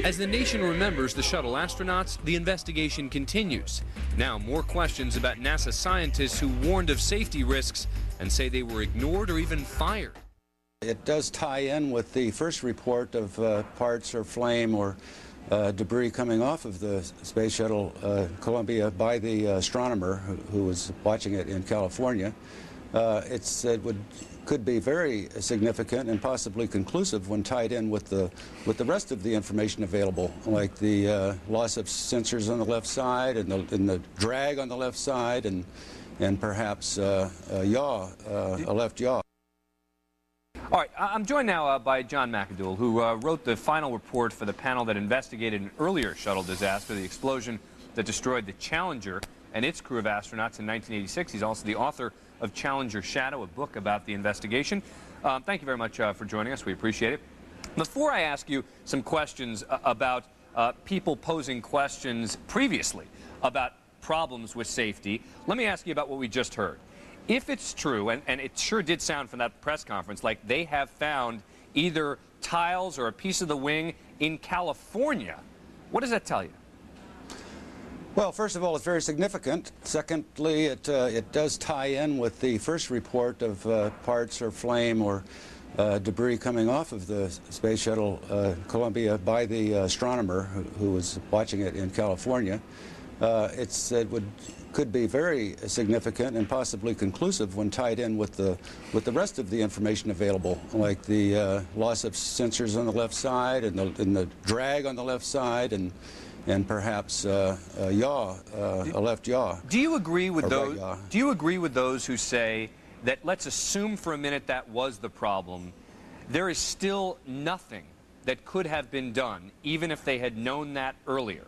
As the nation remembers the shuttle astronauts, the investigation continues. Now, more questions about NASA scientists who warned of safety risks and say they were ignored or even fired. It does tie in with the first report of parts or flame or debris coming off of the Space Shuttle Columbia by the astronomer who was watching it in California. It could be very significant and possibly conclusive when tied in with the rest of the information available, like the loss of sensors on the left side and the drag on the left side and perhaps a left yaw. All right, I'm joined now by John Macidull, who wrote the final report for the panel that investigated an earlier shuttle disaster, the explosion that destroyed the Challenger and its crew of astronauts in 1986. He's also the author of Challenger Shadow, a book about the investigation. Thank you very much for joining us. We appreciate it. Before I ask you some questions about people posing questions previously about problems with safety, let me ask you about what we just heard. If it's true, and it sure did sound from that press conference like they have found either tiles or a piece of the wing in California, what does that tell you? Well, first of all, it's very significant. Secondly, it does tie in with the first report of parts or flame or debris coming off of the Space Shuttle Columbia by the astronomer who was watching it in California. Could be very significant and possibly conclusive when tied in with the rest of the information available, like the loss of sensors on the left side and the drag on the left side and perhaps a left yaw. Do you agree with those? Do you agree with those who say that, let's assume for a minute that was the problem, there is still nothing that could have been done, even if they had known that earlier?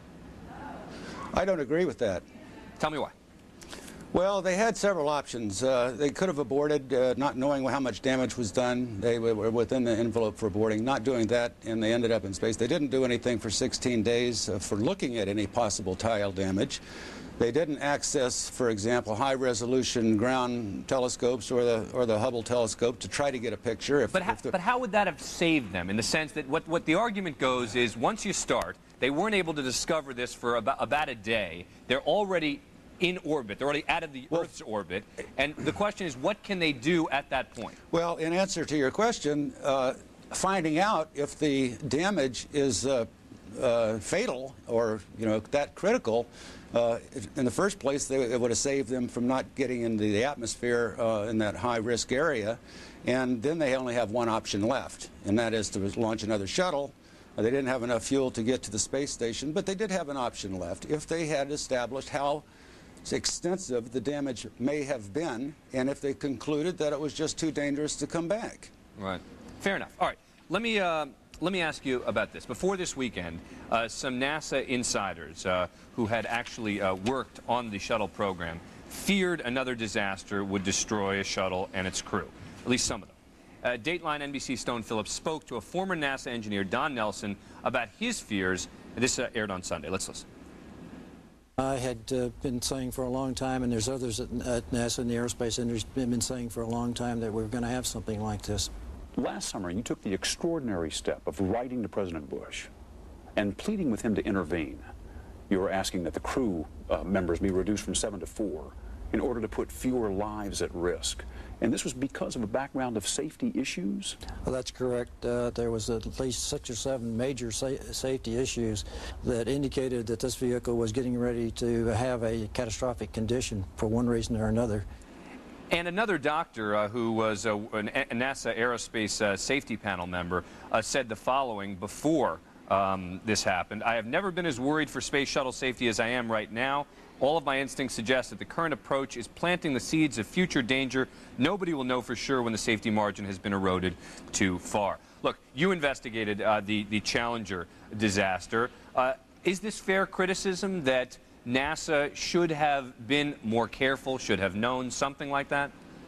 I don't agree with that. Tell me why. Well, they had several options. They could have aborted, not knowing how much damage was done. They were within the envelope for aborting, not doing that, and they ended up in space. They didn't do anything for 16 days for looking at any possible tile damage. They didn't access, for example, high-resolution ground telescopes or the Hubble telescope to try to get a picture. But how would that have saved them, in the sense that what the argument goes is, once you start, they weren't able to discover this for about a day. They're already in orbit. They're already out of the Earth's orbit. And the question is, what can they do at that point? Well, in answer to your question, finding out if the damage is fatal or, that critical, in the first place, it would have saved them from not getting into the atmosphere in that high-risk area. And then they only have one option left, and that is to launch another shuttle. They didn't have enough fuel to get to the space station, but they did have an option left if they had established how extensive the damage may have been, and if they concluded that it was just too dangerous to come back. Right. Fair enough. All right. Let me ask you about this. Before this weekend, some NASA insiders who had actually worked on the shuttle program feared another disaster would destroy a shuttle and its crew, at least some of them. Dateline NBC Stone Phillips spoke to a former NASA engineer, Don Nelson, about his fears. This aired on Sunday. Let's listen. I had been saying for a long time, and there's others at NASA in the aerospace industry been saying for a long time, that we're going to have something like this. Last summer, you took the extraordinary step of writing to President Bush and pleading with him to intervene. You were asking that the crew members be reduced from 7 to 4 in order to put fewer lives at risk. And this was because of a background of safety issues? Well, that's correct. There was at least 6 or 7 major safety issues that indicated that this vehicle was getting ready to have a catastrophic condition for one reason or another. And another doctor who was a NASA Aerospace Safety Panel member said the following before this happened. I have never been as worried for space shuttle safety as I am right now. All of my instincts suggest that the current approach is planting the seeds of future danger. Nobody will know for sure when the safety margin has been eroded too far. Look, you investigated the Challenger disaster. Is this fair criticism that NASA should have been more careful, should have known something like that?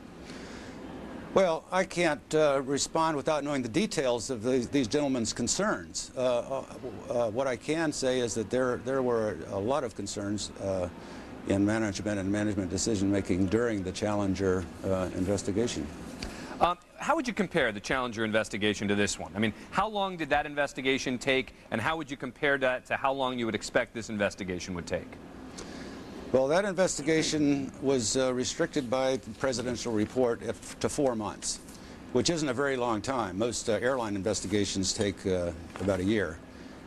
Well, I can't respond without knowing the details of these gentlemen's concerns. What I can say is that there were a lot of concerns in management and management decision-making during the Challenger investigation. how would you compare the Challenger investigation to this one? I mean, how long did that investigation take, and how would you compare that to how long you would expect this investigation would take? Well, that investigation was restricted by the presidential report to 4 months, which isn't a very long time. Most airline investigations take about a year.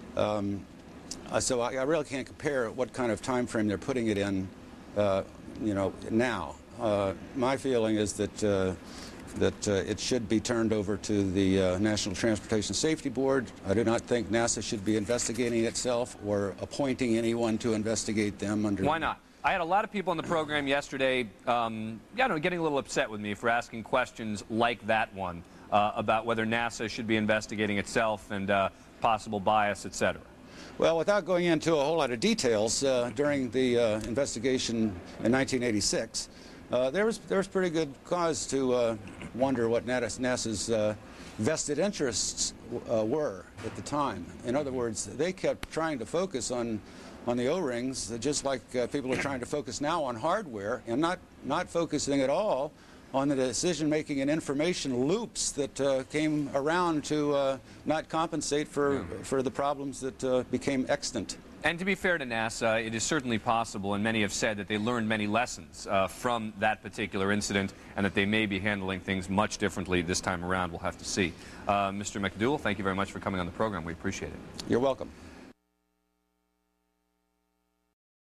So I really can't compare what kind of time frame they're putting it in, you know, now. My feeling is that it should be turned over to the National Transportation Safety Board. I do not think NASA should be investigating itself or appointing anyone to investigate them under. Why not? I had a lot of people on the program yesterday, getting a little upset with me for asking questions like that one about whether NASA should be investigating itself and possible bias, etc. Well, without going into a whole lot of details, during the investigation in 1986, there was pretty good cause to wonder what NASA's vested interests were at the time. In other words, they kept trying to focus on the O-rings, just like people are trying to focus now on hardware, and not focusing at all on the decision-making and information loops that came around to not compensate for the problems that became extant. And to be fair to NASA, it is certainly possible, and many have said that they learned many lessons from that particular incident, and that they may be handling things much differently this time around. We'll have to see. Mr. Macidull, thank you very much for coming on the program. We appreciate it. You're welcome.